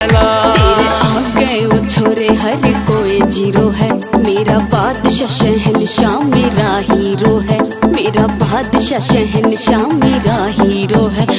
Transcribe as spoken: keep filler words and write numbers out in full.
तेरे आगे वो छोरे हर कोई जीरो है, मेरा बादशाह शहंशाह मेरा हीरो है, मेरा बादशाह शहंशाह मेरा हीरो है।